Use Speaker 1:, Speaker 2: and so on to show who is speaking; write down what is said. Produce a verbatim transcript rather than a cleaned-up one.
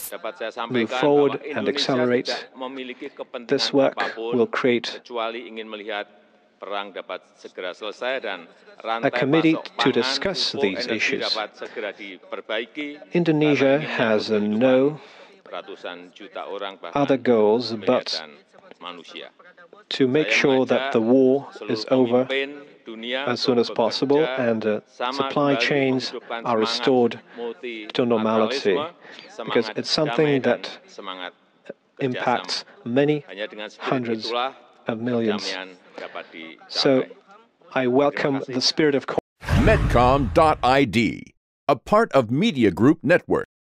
Speaker 1: dapat saya
Speaker 2: move
Speaker 1: sampaikan
Speaker 2: forward
Speaker 1: bahwa
Speaker 2: and
Speaker 1: Indonesia
Speaker 2: accelerate
Speaker 1: tidak memiliki kepentingan
Speaker 2: this work
Speaker 1: apapun
Speaker 2: will create
Speaker 1: kecuali ingin melihat perang dapat segera selesai dan
Speaker 2: a
Speaker 1: rantai
Speaker 2: committee
Speaker 1: pasok
Speaker 2: to
Speaker 1: pangan,
Speaker 2: discuss
Speaker 1: pupuk,
Speaker 2: these
Speaker 1: energi
Speaker 2: issues.
Speaker 1: dapat segera diperbaiki.
Speaker 2: Indonesia
Speaker 1: Karena ingin
Speaker 2: has
Speaker 1: menyangkut
Speaker 2: uh,
Speaker 1: kehidupan
Speaker 2: no
Speaker 1: ratusan juta orang,
Speaker 2: other
Speaker 1: bahkan
Speaker 2: goals but
Speaker 1: miliaran manusia.
Speaker 2: to make
Speaker 1: Saya
Speaker 2: sure
Speaker 1: mengajak
Speaker 2: that the war
Speaker 1: seluruh
Speaker 2: is over
Speaker 1: pemimpin dunia
Speaker 2: as soon as
Speaker 1: untuk
Speaker 2: possible
Speaker 1: bekerja
Speaker 2: and uh,
Speaker 1: sama
Speaker 2: supply
Speaker 1: kembali
Speaker 2: chains
Speaker 1: menghidupkan
Speaker 2: are
Speaker 1: semangat
Speaker 2: restored to normality,
Speaker 1: multilateralisme,
Speaker 2: because
Speaker 1: semangat
Speaker 2: it's
Speaker 1: damai
Speaker 2: something
Speaker 1: dan
Speaker 2: that
Speaker 1: semangat kerjasama.
Speaker 2: impacts many
Speaker 1: Hanya dengan spirit
Speaker 2: hundreds
Speaker 1: itulah
Speaker 2: of millions.
Speaker 1: perdamaian dapat dicapai.
Speaker 2: So I welcome the spirit of
Speaker 3: Medcom dot I D, a part of Media Group Network.